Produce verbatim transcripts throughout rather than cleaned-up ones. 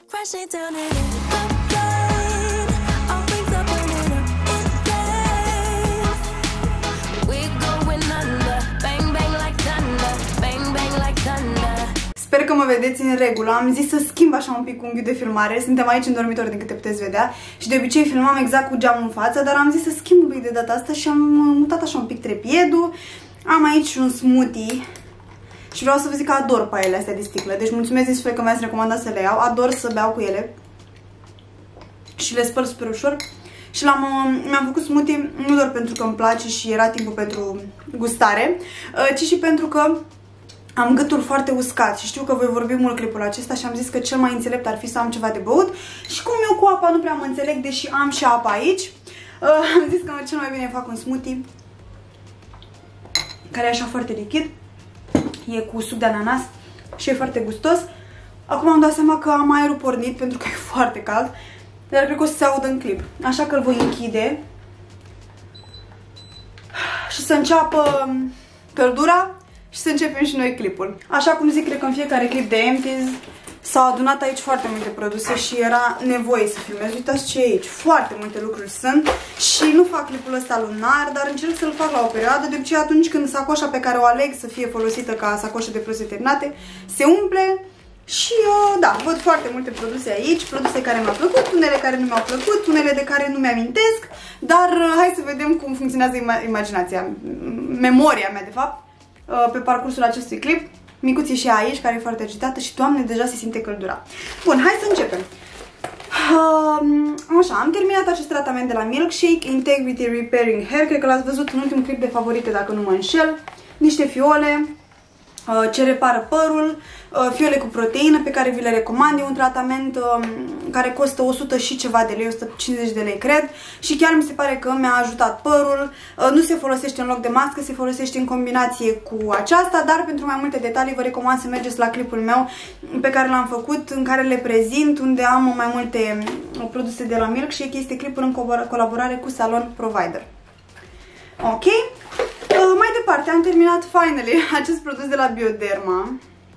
Crashing down and in the plane, all wings are burning up in flames. We're going under, bang bang like thunder, bang bang like thunder. Sper că mă vedeți în regulă. Am zis să schimb așa un pic unghiul de filmare. Suntem aici în dormitor, din câte puteți vedea. Și de obicei filmam exact cu geamul în față, dar am zis să schimb un pic de data asta și am mutat așa un pic trepiedul. Am aici un smoothie. Și vreau să vă zic că ador paiele astea de sticlă. Deci mulțumesc din suflet că mi-ați recomandat să le iau. Ador să beau cu ele. Și le spăl super ușor. Și l-am, mi-am făcut smoothie nu doar pentru că îmi place și era timpul pentru gustare, ci și pentru că am gâtul foarte uscat și știu că voi vorbi mult clipul acesta și am zis că cel mai înțelept ar fi să am ceva de băut. Și cum eu cu apa nu prea mă înțeleg, deși am și apa aici, am zis că cel mai bine fac un smoothie care e așa foarte lichid. E cu suc de ananas și e foarte gustos. Acum am dat seama că am aerul pornit pentru că e foarte cald, dar cred că o să se audă în clip. Așa că îl voi închide și să înceapă căldura și să începem și noi clipul. Așa cum zic, cred că în fiecare clip de Empties s-au adunat aici foarte multe produse și era nevoie să filmez. Uitați ce e aici, foarte multe lucruri sunt și nu fac clipul ăsta lunar, dar încerc să-l fac la o perioadă. De obicei atunci când sacoșa pe care o aleg să fie folosită ca sacoșă de produse terminate se umple și da, văd foarte multe produse aici, produse care mi-au plăcut, unele care nu mi-au plăcut, unele de care nu mi-amintesc, dar hai să vedem cum funcționează imaginația, memoria mea de fapt, pe parcursul acestui clip. Micuț e și aici, care e foarte agitată și, Doamne, deja se simte căldura. Bun, hai să începem. Așa, am terminat acest tratament de la Milkshake, Integrity Repairing Hair, cred că l-ați văzut în ultimul clip de favorite, dacă nu mă înșel. Niște fiole ce repară părul, fiole cu proteină pe care vi le recomand. E un tratament care costă o sută și ceva de lei, o sută cincizeci de lei cred, și chiar mi se pare că mi-a ajutat părul. Nu se folosește în loc de mască, se folosește în combinație cu aceasta, dar pentru mai multe detalii vă recomand să mergeți la clipul meu pe care l-am făcut, în care le prezint, unde am mai multe produse de la Milkshake. Este clipul în colaborare cu Salon Provider. Ok? Uh, mai departe, am terminat finally acest produs de la Bioderma,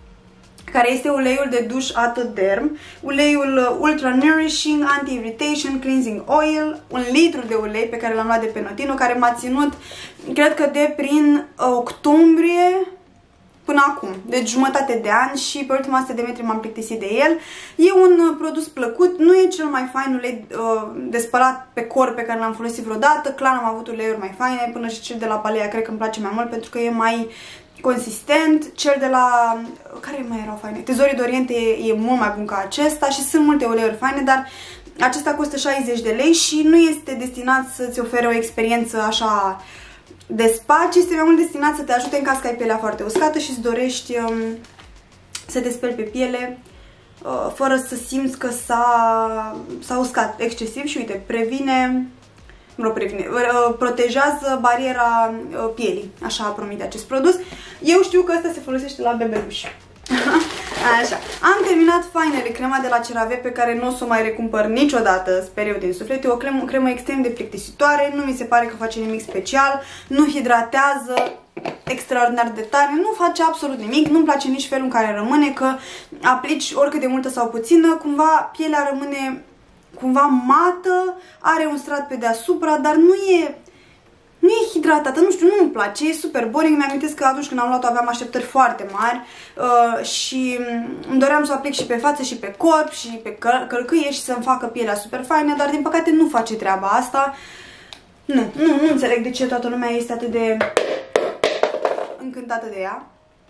care este uleiul de duș Atoderm, uleiul Ultra Nourishing Anti-Irritation Cleansing Oil, un litru de ulei pe care l-am luat de pe Notino, care m-a ținut, cred că de prin uh, octombrie până acum, deci jumătate de an, și pe ultima sută de metri m-am plictisit de el. E un uh, produs plăcut, nu e cel mai fain ulei uh, de spălat pe corp pe care l-am folosit vreodată. Clar am avut uleiuri mai faine, până și cel de la Balea cred că îmi place mai mult pentru că e mai consistent. Cel de la... care mai erau faine? Tezorii de Oriente e, e mult mai bun ca acesta și sunt multe uleiuri faine, dar acesta costă șaizeci de lei și nu este destinat să-ți ofere o experiență așa de spa, ci este mai mult destinat să te ajute în caz că ai pielea foarte uscată și îți dorești um, să te speli pe piele uh, fără să simți că s-a uscat excesiv. Și uite, previne, nu previne, uh, protejează bariera uh, pielii, așa promite acest produs. Eu știu că ăsta se folosește la bebeluși. Așa, am terminat finally crema de la CeraVe pe care nu o să o mai recumpăr niciodată, sper eu din suflet. E o cremă, o cremă extrem de plictisitoare, nu mi se pare că face nimic special, nu hidratează extraordinar de tare, nu face absolut nimic, nu-mi place nici felul în care rămâne, că aplici oricât de multă sau puțină, cumva pielea rămâne cumva mată, are un strat pe deasupra, dar nu e... Nu e hidratată, nu știu, nu-mi place, e super boring. Mi-amintesc că atunci când am luat-o aveam așteptări foarte mari uh, și îmi doream să o aplic și pe față și pe corp și pe căl călcâie și să-mi facă pielea super faină, dar din păcate nu face treaba asta. Nu, nu, nu înțeleg de ce toată lumea este atât de încântată de ea.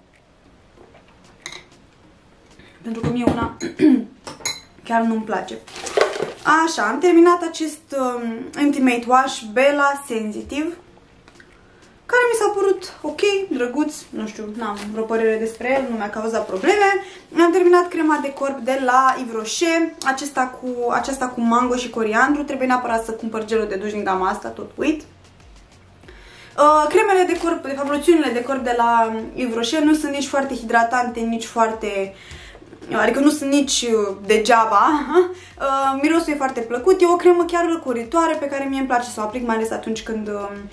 Pentru că mie una chiar nu-mi place. Așa, am terminat acest um, Intimate Wash Bella Sensitive, care mi s-a părut ok, drăguț, nu știu, n-am vreo părere despre el, nu mi-a cauzat probleme. Am terminat crema de corp de la Yves Rocher, acesta cu, aceasta cu mango și coriandru. Trebuie neapărat să cumpăr gelul de duș din gama asta, tot uit. Uh, cremele de corp, de fapt loțiunile de corp de la Yves Rocher nu sunt nici foarte hidratante, nici foarte... adică nu sunt nici degeaba. Uh, mirosul e foarte plăcut, e o cremă chiar răcoritoare pe care mie îmi place să o aplic, mai ales atunci când uh,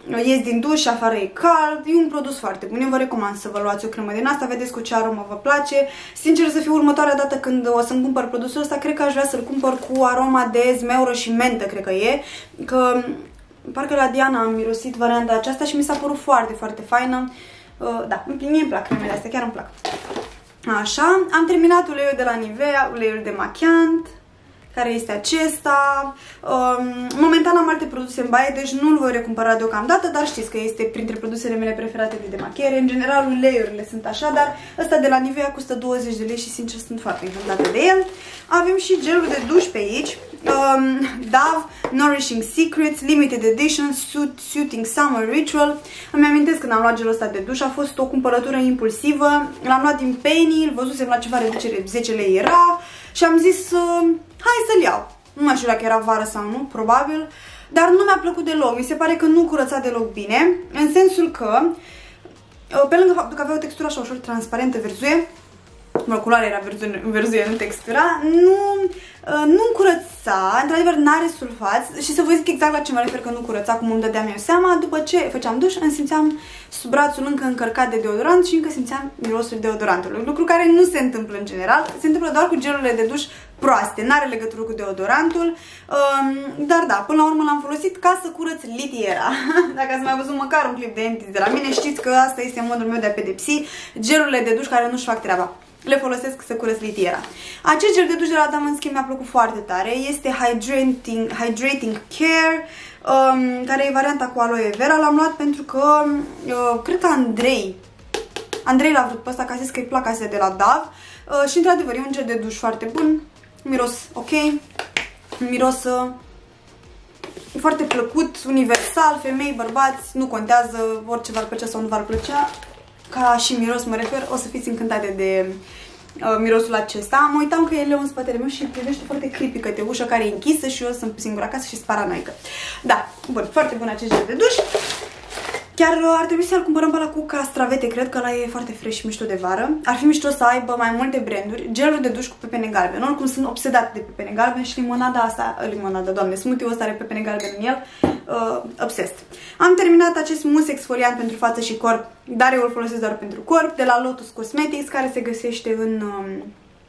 ies din duș și afară e cald, e un produs foarte bun, eu vă recomand să vă luați o cremă din asta, vedeți cu ce aromă vă place. Sincer să fiu, următoarea dată când o să-mi cumpăr produsul ăsta, cred că aș vrea să-l cumpăr cu aroma de zmeură și mentă, cred că e, că parcă la Diana am mirosit varianta aceasta și mi s-a părut foarte, foarte faină. Da, mie îmi plac cremele astea, chiar îmi plac. Așa, am terminat uleiul de la Nivea, uleiul de machiant, care este acesta. Momentan am alte produse în baie, deci nu-l voi recumpăra deocamdată, dar știți că este printre produsele mele preferate de demachiere. În general, uleiurile sunt așa, dar ăsta de la Nivea costă douăzeci de lei și sincer sunt foarte încântată de el. Avem și gelul de duș pe aici, um, Dove Nourishing Secrets Limited Edition Suit, Suiting Summer Ritual. Îmi amintesc când am luat gelul ăsta de duș, a fost o cumpărătură impulsivă. L-am luat din Penny, îl văzusem la ceva reducere, zece lei era și am zis uh, hai să-l iau. Nu mai știu dacă era vară sau nu, probabil, dar nu mi-a plăcut deloc. Mi se pare că nu curăța deloc bine, în sensul că, pe lângă faptul că avea o textură așa ușor transparentă, verzuie, mă, culoarea era verzuie, verzuie, nu textura, nu, nu curăța, într-adevăr n-are sulfați și să vă zic exact la ce mă refer că nu curăța, cum îmi dădeam eu seama, după ce făceam duș îmi simțeam sub brațul încă încărcat de deodorant și încă simțeam mirosul deodorantului, lucru care nu se întâmplă în general, se întâmplă doar cu gelurile de duș proaste, n-are legătură cu deodorantul, dar da, până la urmă l-am folosit ca să curăț litiera. Dacă ați mai văzut măcar un clip de Entis de la mine, știți că asta este modul meu de a pedepsi gelurile de duș care nu-și fac treaba. Le folosesc să curăț litiera. Acest gel de duș de la Dove, în schimb, mi-a plăcut foarte tare. Este Hydrating, Hydrating Care, um, care e varianta cu aloe vera. L-am luat pentru că, uh, cred că Andrei, Andrei l-a vrut pe ăsta, că a zis că îi plac astea de la Dove. Uh, și, într-adevăr, e un gel de duș foarte bun. Miros ok. Miros uh, foarte plăcut, universal, femei, bărbați, nu contează, orice v-ar plăcea sau nu v-ar plăcea. Ca și miros mă refer, o să fiți încântate de uh, mirosul acesta. Mă uitam că e Leo în spatele meu și privește foarte creepy către ușa care e închisă și eu sunt singura acasă și sunt paranoică. Da, bun, foarte bun acest gel de duș. Chiar uh, ar trebui să-l cumpărăm pe ăla cu castravete, cred că ăla e foarte fresh și mișto de vară. Ar fi mișto să aibă mai multe branduri. Gelul de duș cu pepene galben. Oricum sunt obsedat de pepene galben și limonada asta, limonada, doamne, smoothie-ul ăsta are pepene galben în el. Uh, obsessed. Am terminat acest mus exfoliant pentru față și corp, dar eu îl folosesc doar pentru corp, de la Lotus Cosmetics, care se găsește în, um,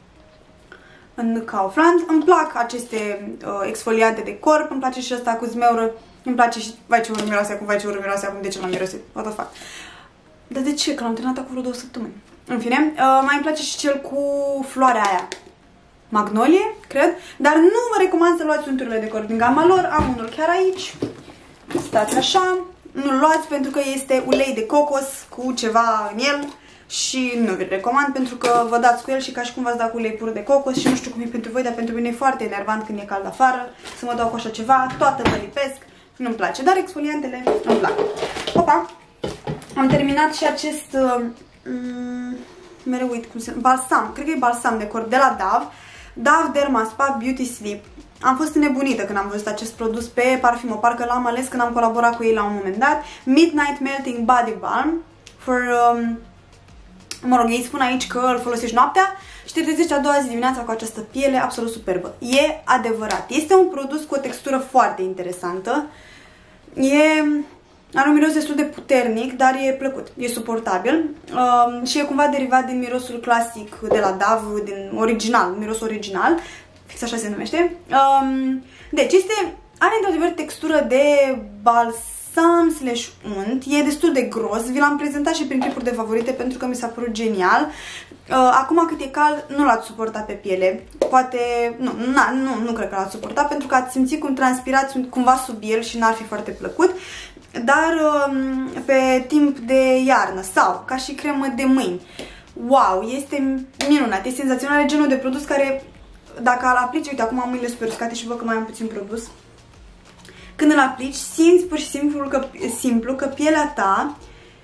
în Kaufland. Îmi plac aceste uh, exfoliante de corp, îmi place și ăsta cu zmeură, îmi place și, vai ce ură miroase acum, vai ce ură miroase acum, de ce m-am mirosit? What the fuck? Dar de ce? Că l-am terminat acum vreo două săptămâni. În fine, uh, mai îmi place și cel cu floarea aia. Magnolie, cred, dar nu vă recomand să luați unturile de corp din gama lor, am unul chiar aici. Stați așa, nu-l luați pentru că este ulei de cocos cu ceva în el și nu vi-l recomand pentru că vă dați cu el și ca și cum v-ați dat cu ulei pur de cocos și nu știu cum e pentru voi, dar pentru mine e foarte enervant când e cald afară să mă dau cu așa ceva, toată mă lipesc, nu-mi place, dar exfoliantele îmi plac. Opa, am terminat și acest, um, mereu uit cum se numește, balsam, cred că e balsam de corp de la Dove, Dove Derma Spa Beauty Sleep. Am fost nebunită când am văzut acest produs pe Parfimo, parcă l-am ales când am colaborat cu ei la un moment dat. Midnight Melting Body Balm. For, um, mă rog, ei spun aici că îl folosești noaptea și te trezești a doua zi dimineața cu această piele absolut superbă. E adevărat. Este un produs cu o textură foarte interesantă. E... Are un miros destul de puternic, dar e plăcut, e suportabil um, și e cumva derivat din mirosul clasic de la Dove, din original, miros original, fix așa se numește. Um, deci este, are într-adevăr textură de balsam slash unt, e destul de gros, vi l-am prezentat și prin clipuri de favorite pentru că mi s-a părut genial. Uh, acum cât e cald, nu l-ați suportat pe piele, poate, nu, na, nu, nu cred că l-ați suportat pentru că ați simțit cum transpirați cumva sub el și n-ar fi foarte plăcut. Dar um, pe timp de iarnă sau ca și cremă de mâini, wow, este minunat, e senzațional, e genul de produs care dacă îl aplici, uite, acum am mâinile super uscate și văd că mai am puțin produs, când îl aplici, simți pur și simplu că, simplu că pielea ta,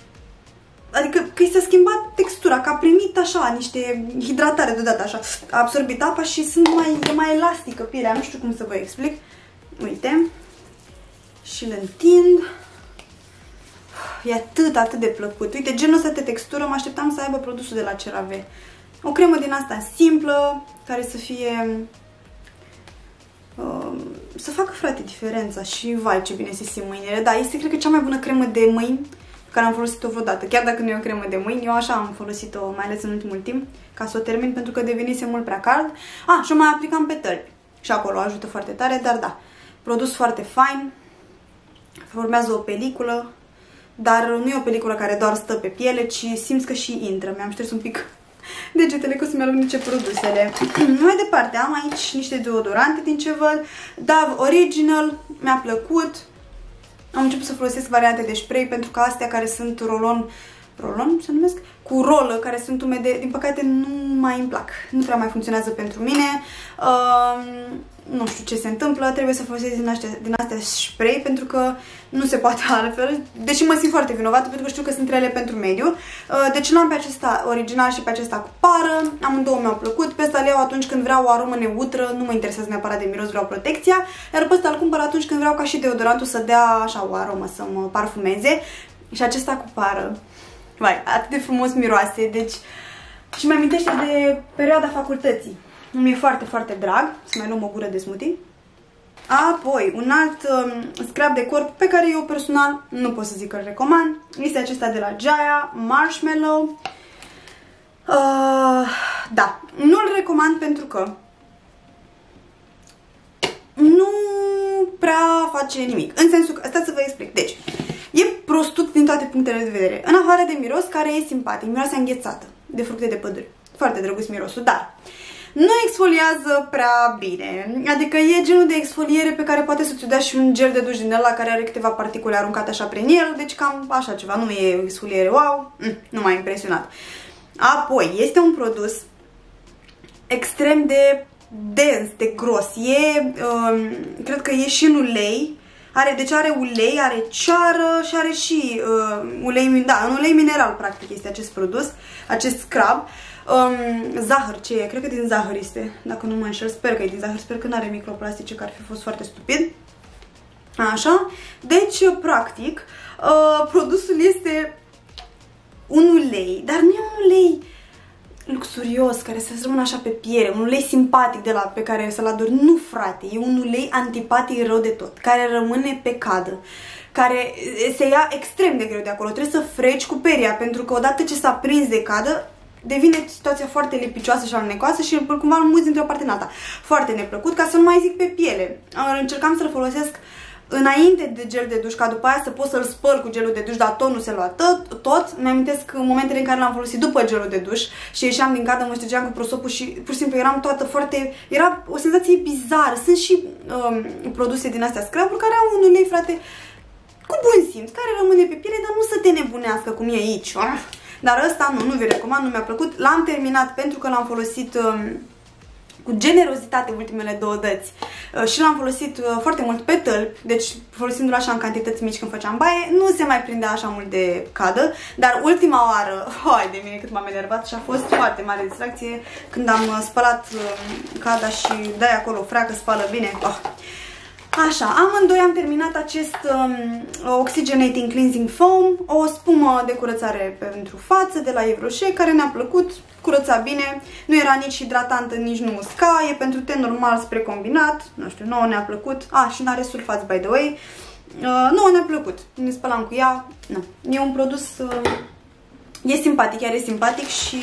adică că i s-a schimbat textura, că a primit așa niște hidratare deodată, așa, a absorbit apa și sunt mai, e mai elastică pielea, nu știu cum să vă explic. Uite, și îl întind. E atât, atât de plăcut. Uite, genul ăsta de textură, mă așteptam să aibă produsul de la CeraVe. O cremă din asta simplă, care să fie uh, să facă, frate, diferența și vai ce bine se simt mâinile. Da, este cred că cea mai bună cremă de mâini pe care am folosit-o vreodată. Chiar dacă nu e o cremă de mâini, eu așa am folosit-o, mai ales în ultimul timp, ca să o termin pentru că devenise mult prea cald. Ah, și o mai aplicam pe tălpi. Și acolo ajută foarte tare, dar da, produs foarte fain. Formează o peliculă, dar nu e o peliculă care doar stă pe piele, ci simți că și intră. Mi-am șters un pic degetele că să-mi alunice produsele. Mai departe, am aici niște deodorante din ce văd. Dove Original, mi-a plăcut. Am început să folosesc variante de spray pentru că astea care sunt rolon, rolon se numesc? Cu rolă, care sunt umede, din păcate nu mai îmi plac. Nu prea mai funcționează pentru mine. Uh, nu știu ce se întâmplă, trebuie să folosesc din astea, din astea spray pentru că nu se poate altfel. Deși mă simt foarte vinovată pentru că știu că sunt rele pentru mediu. Uh, deci l-am pe acesta original și pe acesta cu pară. Amândouă mi-au plăcut. Pe ăsta le iau atunci când vreau o aromă neutră, nu mă interesează neapărat de miros, vreau protecția. Iar pe ăsta îl cumpăr atunci când vreau ca și deodorantul să dea așa o aromă, să mă parfumeze. Și acesta cu pară. Vai, atât de frumos miroase, deci și mi amintește de perioada facultății. Mi-e foarte, foarte drag. Să mai luăm o gură de smoothie. Apoi, un alt um, scrub de corp pe care eu personal nu pot să zic că îl recomand. Este acesta de la Jaya, Marshmallow. Uh, da, nu-l recomand pentru că nu prea face nimic. În sensul că, stați să vă explic. Deci, e prostuc din toate punctele de vedere. În afară de miros, care e simpatic. Miroase înghețată de fructe de pădure. Foarte drăguț mirosul, dar nu exfoliază prea bine. Adică e genul de exfoliere pe care poate să-ți dea și un gel de duș din ăla care are câteva particule aruncate așa prin el. Deci cam așa ceva. Nu e exfoliere wow. Mm, nu m-a impresionat. Apoi, este un produs extrem de dens, de gros. E, um, cred că e și în ulei. Are, deci are ulei, are ceară și are și uh, ulei, da, în ulei mineral practic este acest produs, acest scrub. Um, zahăr, ce e? Cred că din zahăr este, dacă nu mă înșel, sper că e din zahăr, sper că nu are microplastice, că ar fi fost foarte stupid. Așa, deci practic uh, produsul este un ulei, dar nu e un ulei luxurios, care să rămână așa pe piele, un ulei simpatic de la pe care să-l adori. Nu, frate, e un ulei antipatic rău de tot, care rămâne pe cadă, care se ia extrem de greu de acolo. Trebuie să freci cu peria, pentru că odată ce s-a prins de cadă, devine situația foarte lipicioasă și alunecoasă și cumva îl muzi într-o parte în alta. Foarte neplăcut, ca să nu mai zic pe piele. Încercam să-l folosesc înainte de gel de duș, ca după aia să pot să-l spăl cu gelul de duș, dar tot nu se lua tot. tot. Mi-amintesc momentele în care l-am folosit după gelul de duș și ieșeam din cadă, mă ștergeam cu prosopul și pur și simplu eram toată foarte... Era o senzație bizară. Sunt și um, produse din astea scrub-uri care au un ulei, frate, cu bun simț, care rămâne pe piele, dar nu să te nebunească cum e aici. Dar ăsta nu, nu vi recomand, nu mi-a plăcut. L-am terminat pentru că l-am folosit... Um, cu generozitate ultimele două dăți uh, și l-am folosit uh, foarte mult pe tălpi, deci folosindu-l așa în cantități mici când făceam baie, nu se mai prindea așa mult de cadă, dar ultima oară, hai de mine cât m-am enervat și a fost foarte mare distracție când am uh, spălat uh, cada și dai acolo freacă, spală bine. Oh. Așa, amândoi am terminat acest um, Oxygenating Cleansing Foam, o spumă de curățare pentru față de la Yves Rocher, care ne-a plăcut, curăța bine, nu era nici hidratantă, nici nu usca, e pentru ten normal spre combinat, nu știu, nouă ne-a plăcut, ah, și n-are sulfați, by the way, uh, nouă ne-a plăcut, ne spălam cu ea, nu, e un produs, uh, e simpatic, chiar e simpatic și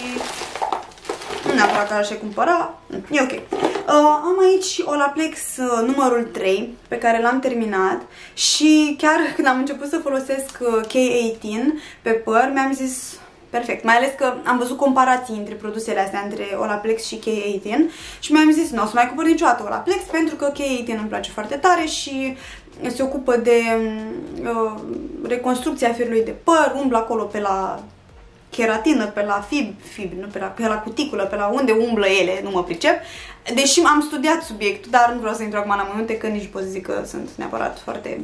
nu neapărat că aș cumpăra, e ok. Uh, am aici Olaplex uh, numărul trei, pe care l-am terminat și chiar când am început să folosesc uh, K optsprezece pe păr, mi-am zis perfect, mai ales că am văzut comparații între produsele astea, între Olaplex și K optsprezece și mi-am zis, nu o să mai cumpăr niciodată Olaplex pentru că K optsprezece îmi place foarte tare și se ocupă de uh, reconstrucția firului de păr, umblă acolo pe la keratină, pe la fib, fib, nu pe la, pe la cuticulă, pe la unde umblă ele, nu mă pricep. Deși am studiat subiectul, dar nu vreau să intru acum în amănunte, că nici pot să zic că sunt neapărat foarte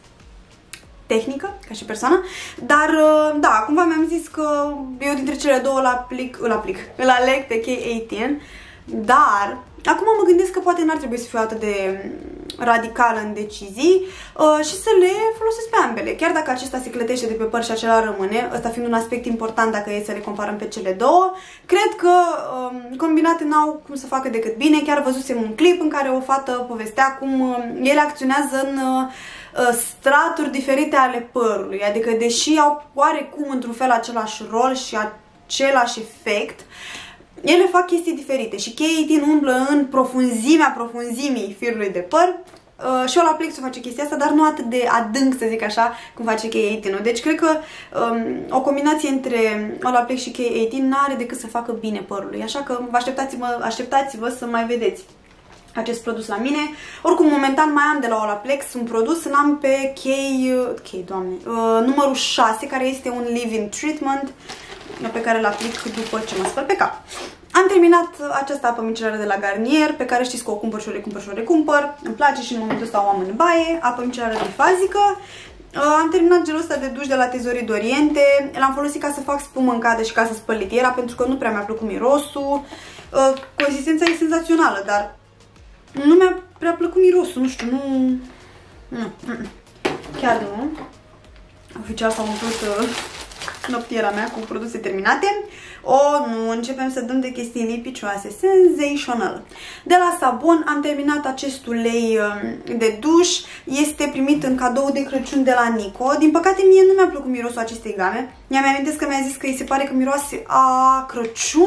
tehnică, ca și persoană. Dar, da, cumva mi-am zis că eu dintre cele două îl aplic, îl aplic, îl aleg pe K optsprezece, dar acum mă gândesc că poate n-ar trebui să fiu atât de radicală în decizii uh, și să le folosesc pe ambele. Chiar dacă acesta se clătește de pe păr și acela rămâne, ăsta fiind un aspect important dacă e să le comparăm pe cele două, cred că uh, combinate n-au cum să facă decât bine. Chiar văzusem un clip în care o fată povestea cum uh, ele acționează în uh, straturi diferite ale părului, adică deși au oarecum într-un fel același rol și același efect, ele fac chestii diferite și K optsprezece umblă în profunzimea profunzimii firului de păr uh, și Olaplex face chestia asta, dar nu atât de adânc, să zic așa, cum face K optsprezece. Deci cred că um, o combinație între Olaplex și K optsprezece n-are decât să facă bine părului, așa că vă așteptați-vă așteptați-vă să mai vedeți acest produs la mine. Oricum, momentan mai am de la Olaplex un produs, l-am pe K, K doamne, uh, numărul șase, care este un leave-in treatment pe care îl aplic după ce mă spăl pe cap. Am terminat această apă micelară de la Garnier, pe care știți că o cumpăr și o recumpăr și o recumpăr. Îmi place și în momentul ăsta o am în baie, apă micelară bifazică. Am terminat gelul ăsta de duș de la Tezorii Doriente. L-am folosit ca să fac spumă în cadă și ca să spăl litiera, pentru că nu prea mi-a plăcut mirosul. Consistența e senzațională, dar nu mi-a prea plăcut mirosul, nu știu, nu... nu. Chiar nu. Oficial s-a umplut noptiera mea cu produse terminate. O, nu, începem să dăm de chestii lipicioase. Sensational. De la Sabon am terminat acest ulei de duș. Este primit în cadou de Crăciun de la Nico. Din păcate mie nu mi-a plăcut mirosul acestei game. Mi-am amintesc că mi-a zis că îi se pare că miroase a Crăciun.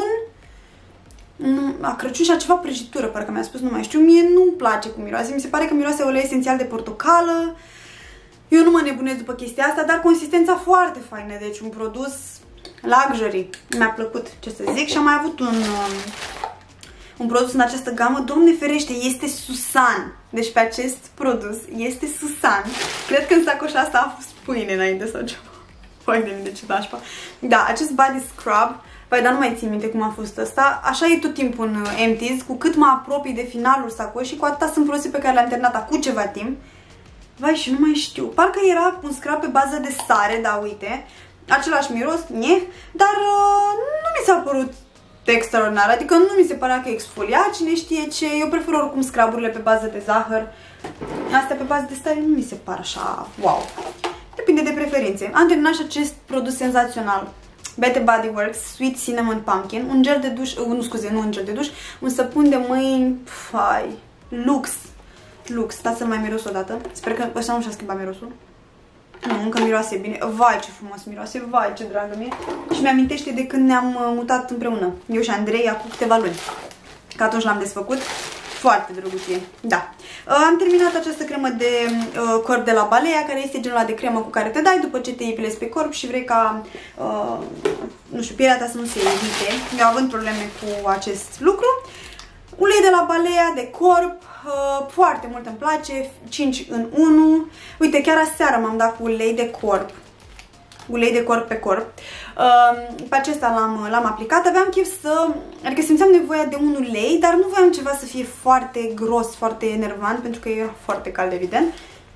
Nu, a Crăciun și a ceva prăjitură, parcă mi-a spus, nu mai știu. Mie nu-mi place cum miroase. Mi se pare că miroase ulei esențial de portocală. Eu nu mă nebunesc după chestia asta, dar consistența foarte faină, deci un produs luxury. Mi-a plăcut, ce să zic, și am mai avut un, um, un produs în această gamă, Doamne ferește, este Susan. Deci pe acest produs este Susan. Cred că în sacoșa asta a fost pâine înainte sau ceva. Păi de mine, ce nașpa. Da, acest body scrub, păi, dar nu mai țin minte cum a fost ăsta. Așa e tot timpul în empties, cu cât mă apropii de finalul sacoșii, cu atâta sunt produse pe care le-am terminat acum ceva timp. Vai, și nu mai știu. Parcă era un scrub pe bază de sare, da, uite. Același miros, nie, dar uh, nu mi s-a părut extraordinar. Adică nu mi se părea că exfolia, cine știe ce. Eu prefer oricum scruburile pe bază de zahăr. Astea pe bază de sare nu mi se par așa, wow. Depinde de preferințe. Am terminat și acest produs senzațional. Bath and Body Works Sweet Cinnamon Pumpkin. Un gel de duș, uh, nu scuze, nu un gel de duș, un săpun de mâini, fai, lux. Lux, stați să-l mai miros o dată. Sper că ăsta nu și-a schimbat mirosul. Nu, încă miroase bine. Vai, ce frumos miroase, vai, ce dragă mie. Și mi-amintește de când ne-am mutat împreună, eu și Andrei, acum câteva luni. Că atunci l-am desfăcut. Foarte drăguție, da. Am terminat această cremă de uh, corp de la Balea, care este genul ăla de cremă cu care te dai după ce te epilezi pe corp și vrei ca, uh, nu știu, pielea ta să nu se irite. Eu având probleme cu acest lucru. Ulei de la Balea de corp, uh, foarte mult îmi place, cinci în unu. Uite, chiar aseară m-am dat cu ulei de corp. Ulei de corp pe corp. Uh, pe acesta l-am aplicat. Aveam chef să... Adică simțeam nevoia de un ulei, dar nu voiam ceva să fie foarte gros, foarte enervant, pentru că era foarte cald, evident.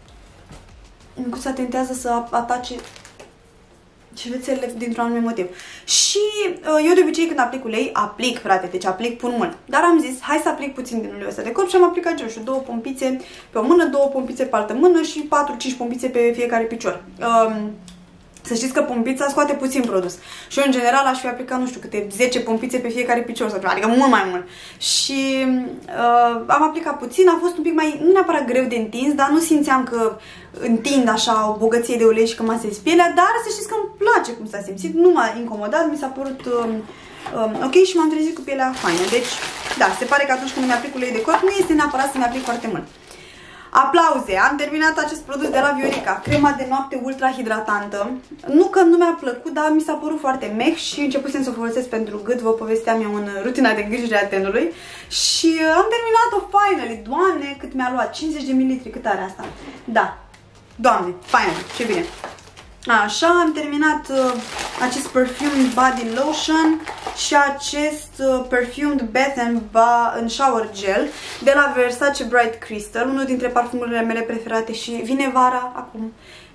Micuța tentează să atace șervețelele dintr-un anumit motiv. Și uh, eu de obicei când aplic ulei, aplic, frate, deci aplic, pun mult. Dar am zis, hai să aplic puțin din uleiul ăsta de corp și am aplicat, eu știu, două pompițe pe o mână, două pompițe pe altă mână și patru cinci pompițe pe fiecare picior. Uh, Să știți că pompița scoate puțin produs. Și eu, în general, aș fi aplicat, nu știu, câte zece pompițe pe fiecare picior, sau adică mult mai mult. Și uh, am aplicat puțin, a fost un pic mai, nu neapărat greu de întins, dar nu simțeam că întind așa o bogăție de ulei și că m-a sens pielea, dar să știți că îmi place cum s-a simțit, nu m-a incomodat, mi s-a părut uh, uh, ok și m-am trezit cu pielea faină. Deci, da, se pare că atunci când mi aplic ulei de corp, nu este neapărat să mi aplic foarte mult. Aplauze! Am terminat acest produs de la Viorica, crema de noapte ultra hidratantă. Nu că nu mi-a plăcut, dar mi s-a părut foarte meh și începusem să o folosesc pentru gât, vă povesteam eu în rutina de îngrijire a tenului. Și am terminat-o finally. Doamne, cât mi-a luat, cincizeci de mililitri, cât are asta? Da, Doamne, finally, ce bine! Așa, am terminat uh, acest Perfumed Body Lotion și acest uh, Perfumed Bath and, ba and Shower Gel de la Versace Bright Crystal, unul dintre parfumurile mele preferate și vine vara acum. Și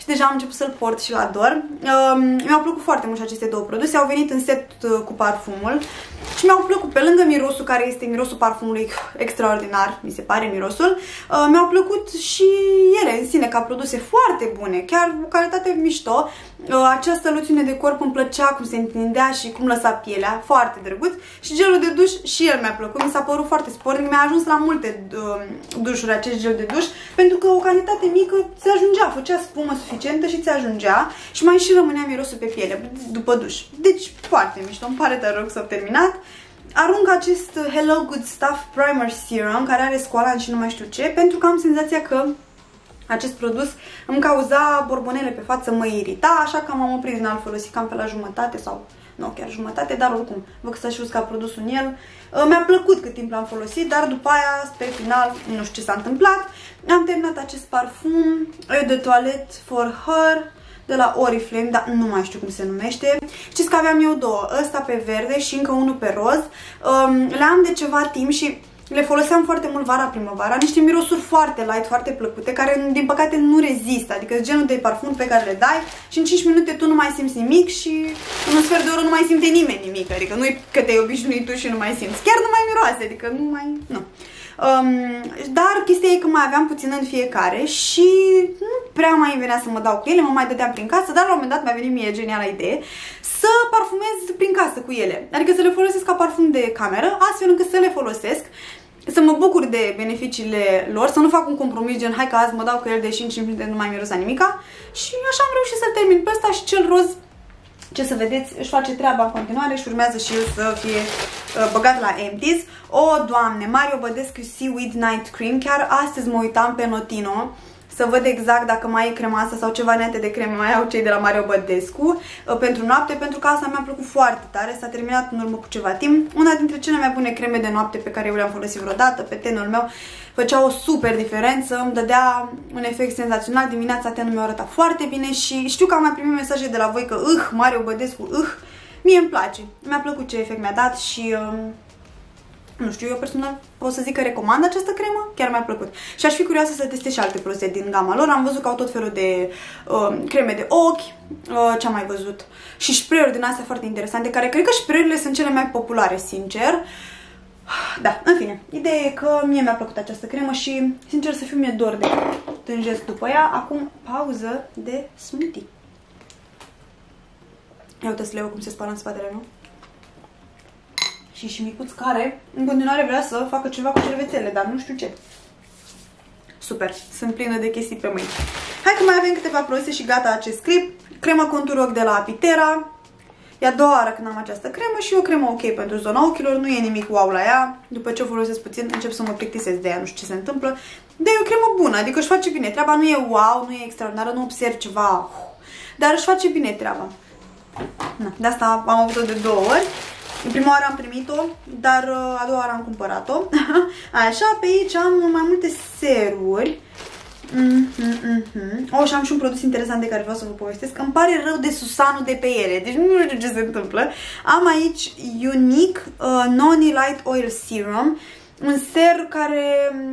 deja am început să-l port și-l ador. Um, mi-au plăcut foarte mult și aceste două produse, au venit în set uh, cu parfumul și mi-au plăcut, pe lângă mirosul care este mirosul parfumului extraordinar, mi se pare mirosul, uh, mi-au plăcut și ele în sine ca produse foarte bune, chiar o calitate mișto. Uh, această loțiune de corp îmi plăcea cum se întindea și cum lăsa pielea, foarte drăguț, și gelul de duș și el mi-a plăcut, mi s-a părut foarte spornic, mi-a ajuns la multe uh, dușuri acest gel de duș, pentru că o calitate mică ți ajungea, făcea spumă suficientă și ți ajungea și mai și rămânea mirosul pe piele după duș. Deci foarte mișto, îmi pare tare rău că s-a terminat. Arunc acest Hello Good Stuff Primer Serum care are scoalan și nu mai știu ce, pentru că am senzația că acest produs îmi cauza borbonele pe față, mă irita, așa că m-am oprit din a-l folosi cam pe la jumătate sau nu chiar jumătate, dar oricum vă că s-a și uscat produsul în el. Mi-a plăcut cât timp l-am folosit, dar după aia, spre final, nu știu ce s-a întâmplat. Am terminat acest parfum, Eau de Toilette for Her, de la Oriflame, dar nu mai știu cum se numește. Știți că aveam eu două, ăsta pe verde și încă unul pe roz. Le-am de ceva timp și le foloseam foarte mult vara-primăvara, niște mirosuri foarte light, foarte plăcute, care din păcate nu rezistă, adică genul de parfum pe care le dai și în cinci minute tu nu mai simți nimic și în un sfert de oră nu mai simte nimeni nimic, adică nu e că te-ai obișnuit tu și nu mai simți, chiar nu mai miroase, adică nu mai... nu. Um, dar chestia e că mai aveam puțin în fiecare și nu prea mai venea să mă dau cu ele, mă mai dădeam prin casă, dar la un moment dat mi-a venit mie geniala idee să parfumez prin casă cu ele, adică să le folosesc ca parfum de cameră, astfel încât să le folosesc, să mă bucur de beneficiile lor, să nu fac un compromis gen hai că azi mă dau cu el deși în cinci minute nu mai mirosa nimica și așa am reușit să-l termin pe ăsta și cel roz, ce să vedeți, își face treaba în continuare și urmează și el să fie uh, băgat la Empties. O, Doamne, Mario Bădescu Seaweed Night Cream, chiar astăzi mă uitam pe Notino să văd exact dacă mai e crema asta sau ce variante de creme mai au cei de la Mario Bădescu uh, pentru noapte, pentru că asta mi-a plăcut foarte tare, s-a terminat în urmă cu ceva timp. Una dintre cele mai bune creme de noapte pe care eu le-am folosit vreodată, pe tenul meu, făcea o super diferență, îmi dădea un efect senzațional, dimineața tenul meu arăta foarte bine și știu că am mai primit mesaje de la voi că uh, Mario Bădescu, uh, mie îmi place, mi-a plăcut ce efect mi-a dat și... Uh, nu știu, eu personal pot să zic că recomand această cremă, chiar mi-a plăcut. Și aș fi curioasă să testez și alte produse din gama lor. Am văzut că au tot felul de uh, creme de ochi, uh, ce am mai văzut, și spray-uri din astea foarte interesante, care cred că spray-urile sunt cele mai populare, sincer. Da, în fine, ideea e că mie mi-a plăcut această cremă și, sincer să fiu, mi-e dor de tânjesc după ea. Acum, pauză de smoothie. Ia uite să le iau cum se spală în spatele meu. Și și micuț care în continuare vrea să facă ceva cu șervețele, dar nu știu ce. Super, sunt plină de chestii pe mâini. Hai că mai avem câteva produse și gata acest clip. Crema contur ochi de la Apitera. E a doua oară când am această cremă și e o cremă ok pentru zona ochilor, nu e nimic wow la ea. După ce o folosesc puțin încep să mă plictisesc de ea, nu știu ce se întâmplă. Dar e o cremă bună, adică își face bine treaba, nu e wow, nu e extraordinară, nu observ ceva, dar își face bine treaba. Na, de asta am avut-o de două ori. În prima oară am primit-o, dar a doua oară am cumpărat-o. Așa, pe aici am mai multe seruri. Mm -hmm, mm -hmm. Oh, și am și un produs interesant de care vreau să vă povestesc. Îmi pare rău de susanul de pe ele, deci nu știu ce se întâmplă. Am aici Unique uh, Noni Light Oil Serum, un ser care...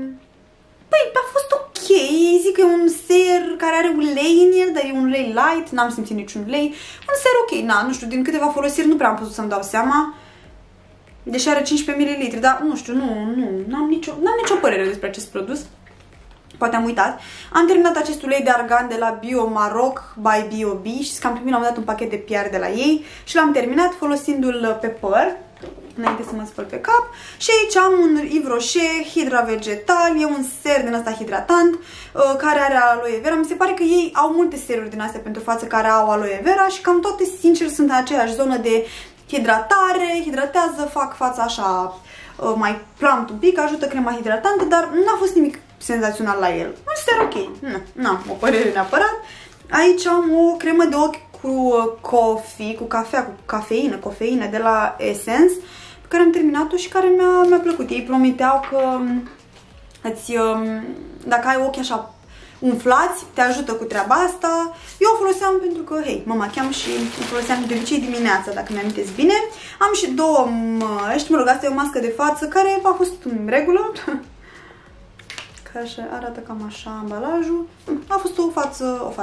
Păi, a fost ok, zic că e un ser care are ulei în el, dar e un ulei light, n-am simțit niciun ulei. Un ser ok, na, nu știu, din câteva folosiri nu prea am putut să-mi dau seama. Deși are cincisprezece mililitri, dar nu știu, nu, nu, n-am nicio, n-am nicio părere despre acest produs. Poate am uitat. Am terminat acest ulei de argan de la Bio Maroc by B O B. Știți că am primit la un moment dat un pachet de P R de la ei și l-am terminat folosindu-l pe păr, înainte să mă spăl pe cap. Și aici am un Yves Rocher Hydra Vegetal, e un ser din ăsta hidratant care are aloe vera. Mi se pare că ei au multe seruri din astea pentru față care au aloe vera și cam toate, sincer, sunt în aceeași zonă de hidratare, hidratează, fac fața așa mai plump un pic, ajută crema hidratantă, dar n-a fost nimic senzațional la el. Un ser ok, nu am o părere neapărat. Aici am o cremă de ochi cu coffee, cu cafea, cu cafeină, cofeină de la Essence, pe care am terminat-o și care mi-a mi-a plăcut. Ei promiteau că îți, dacă ai ochi așa umflați, te ajută cu treaba asta. Eu o foloseam pentru că, hei, mă machiam și o foloseam de obicei dimineața, dacă mi-amintesc bine. Am și două măști, mă rog, asta e o mască de față care a fost în regulă. Că așa arată cam așa ambalajul. A fost o față, o față,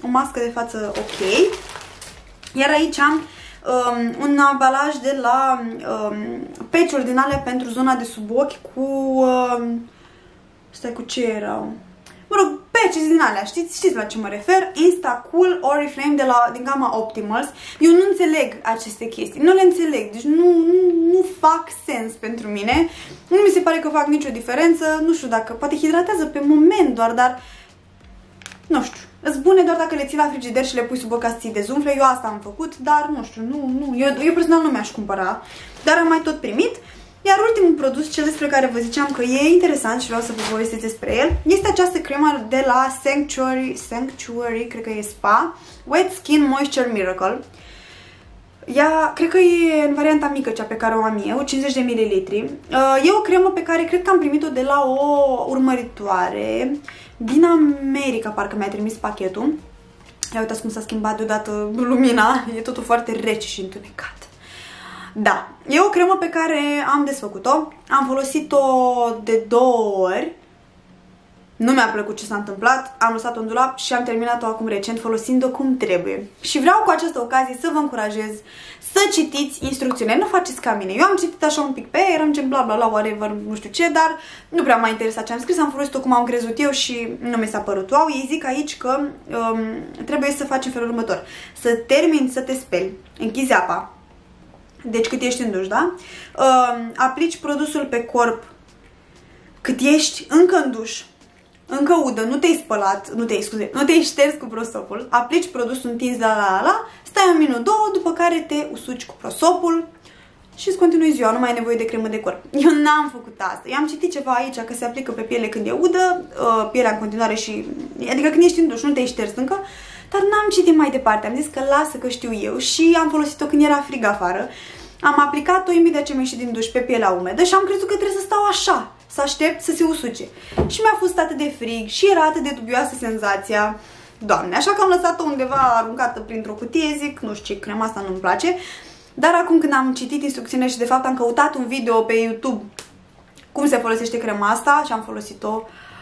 o mască de față ok. Iar aici am um, un ambalaj de la um, patch-uri din alea pentru zona de sub ochi cu... Um, stai, cu ce erau? Mă rog, patches din alea, știți, știți la ce mă refer? Instacool Oriflame de la, din gama Optimals. Eu nu înțeleg aceste chestii, nu le înțeleg, deci nu, nu, nu fac sens pentru mine. Nu mi se pare că fac nicio diferență, nu știu dacă, poate hidratează pe moment doar, dar nu știu. Îți bune doar dacă le ții la frigider și le pui sub ochi ca să ți dezumfle. Eu asta am făcut, dar nu știu, nu, nu. Eu, eu personal nu mi-aș cumpăra, dar am mai tot primit. Iar ultimul produs, cel despre care vă ziceam că e interesant și vreau să vă povestesc despre el, este această cremă de la Sanctuary, Sanctuary, cred că e Spa, Wet Skin Moisture Miracle. Ea, cred că e în varianta mică, cea pe care o am eu, cincizeci de mililitri. E o cremă pe care cred că am primit-o de la o urmăritoare din America, parcă mi-a trimis pachetul. Ia uitați cum s-a schimbat deodată lumina, e totul foarte rece și întunecat. Da, e o cremă pe care am desfăcut-o, am folosit-o de două ori, nu mi-a plăcut ce s-a întâmplat, am lăsat-o în dulap și am terminat-o acum recent folosind-o cum trebuie. Și vreau cu această ocazie să vă încurajez să citiți instrucțiunile, nu faceți ca mine. Eu am citit așa un pic pe ea, eram gen bla bla bla, whatever, nu știu ce, dar nu prea m-a interesat ce am scris, am folosit-o cum am crezut eu și nu mi s-a părut wow. Ei zic aici că um, trebuie să faci în felul următor, să termini să te speli, închizi apa. Deci cât ești în duș, da? Uh, aplici produsul pe corp cât ești încă în duș, încă udă, nu te-ai spălat, nu te-ai, scuze, nu te-ai șters cu prosopul, aplici produsul întins la la la, stai un minut, două, după care te usuci cu prosopul și îți continui ziua, nu mai ai nevoie de cremă de corp. Eu n-am făcut asta. Eu am citit ceva aici că se aplică pe piele când e udă, uh, pielea în continuare și... adică când ești în duș, nu te-ai șters încă, dar n-am citit mai departe. Am zis că lasă că știu eu și am folosit-o când era frig afară. Am aplicat-o imediat ce am ieșit din duș pe pielea umedă și am crezut că trebuie să stau așa, să aștept să se usuce. Și mi-a fost atât de frig și era atât de dubioasă senzația. Doamne, așa că am lăsat-o undeva aruncată printr-o cutie, zic, nu știu ce, crema asta nu-mi place. Dar acum când am citit instrucțiunile și de fapt am căutat un video pe YouTube cum se folosește crema asta și am folosit-o,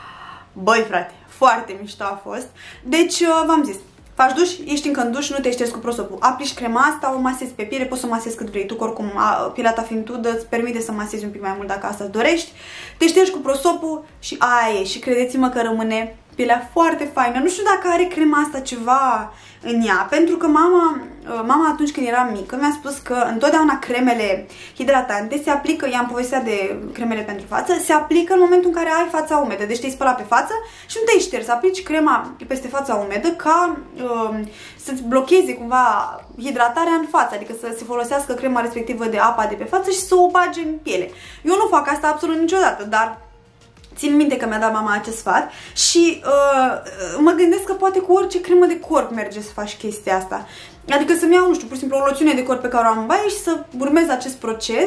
băi frate, foarte mișto a fost. Deci v-am zis, faci duș, ești încă în duș, nu te ștergi cu prosopul. Aplici crema asta, o masezi pe piele, poți să o masezi cât vrei. Tu, oricum, pielea ta fiind udă, îți permite să masezi un pic mai mult dacă asta îți dorești. Te ștergi cu prosopul și aia e. Și credeți-mă că rămâne pielea foarte faină. Nu știu dacă are crema asta ceva în ea, pentru că mama, mama atunci când era mică mi-a spus că întotdeauna cremele hidratante se aplică, i-am povestit de cremele pentru față, se aplică în momentul în care ai fața umedă, deci te-ai spălat pe față și nu te-ai șters, aplici crema peste fața umedă ca uh, să-ți blocheze cumva hidratarea în față, adică să se folosească crema respectivă de apa de pe față și să o bage în piele. Eu nu fac asta absolut niciodată, dar țin minte că mi-a dat mama acest sfat și uh, mă gândesc că poate cu orice cremă de corp merge să faci chestia asta. Adică să-mi iau, nu știu, pur și simplu o loțiune de corp pe care o am în baie și să urmez acest proces,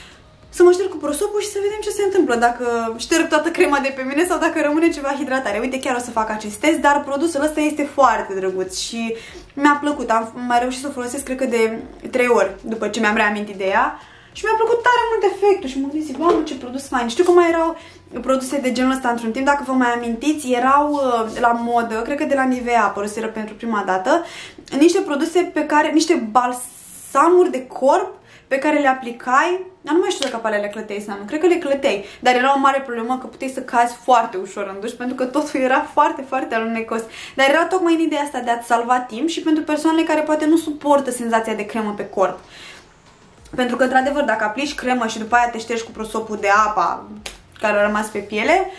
să mă șterg cu prosopul și să vedem ce se întâmplă, dacă șterg toată crema de pe mine sau dacă rămâne ceva hidratare. Uite, chiar o să fac acest test, dar produsul ăsta este foarte drăguț și mi-a plăcut. Am mai reușit să o folosesc, cred că de trei ori după ce mi-am reamintit de ea. Și mi-a plăcut tare mult efectul și mă gândesc, wow, ce produs fain. Știu că mai erau produse de genul ăsta într-un timp, dacă vă mai amintiți, erau uh, la modă, cred că de la Nivea apăruseră pentru prima dată, niște produse pe care, niște balsamuri de corp pe care le aplicai, dar nu mai știu dacă alea le clăteai sau nu, cred că le clăteai, dar era o mare problemă că puteai să cazi foarte ușor în duș, pentru că totul era foarte, foarte alunecos. Dar era tocmai în ideea asta de a-ți salva timp și pentru persoanele care poate nu suportă senzația de cremă pe corp. Pentru că, într-adevăr, dacă aplici cremă și după aia te ștergi cu prosopul de apa care a rămas pe piele,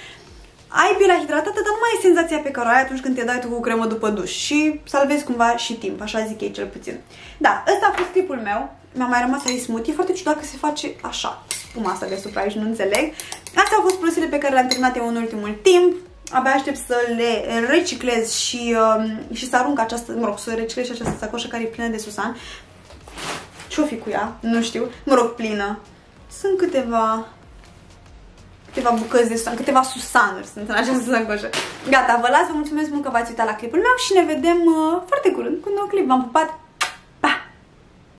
ai pielea hidratată, dar nu mai ai senzația pe care o ai atunci când te dai tu cu cremă după duș și salvezi cumva și timp, așa zic ei cel puțin. Da, ăsta a fost clipul meu, mi-a mai rămas aici smoothie, foarte ciudat că se face așa, spuma asta deasupra aici, nu înțeleg. Astea au fost produsele pe care le-am terminat eu în ultimul timp, abia aștept să le reciclez și, um, și să arunc această, mă rog, să reciclez și această sacoșă care e plină de susan. Ce-o fi cu ea? Nu știu. Mă rog, plină. Sunt câteva... câteva bucăți de susan, câteva susanuri sunt în această sacoșă. Gata, vă las, vă mulțumesc mult că v-ați uitat la clipul meu și ne vedem uh, foarte curând cu un nou clip. V-am pupat!